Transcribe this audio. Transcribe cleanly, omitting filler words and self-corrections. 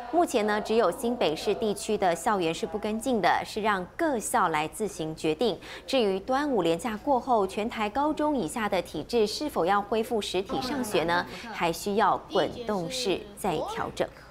目前呢，只有新北市地区的校园是不跟进的，是让各校来自行决定。至于端午连假过后，全台高中以下的体制是否要恢复实体上学呢？还需要滚动式再调整。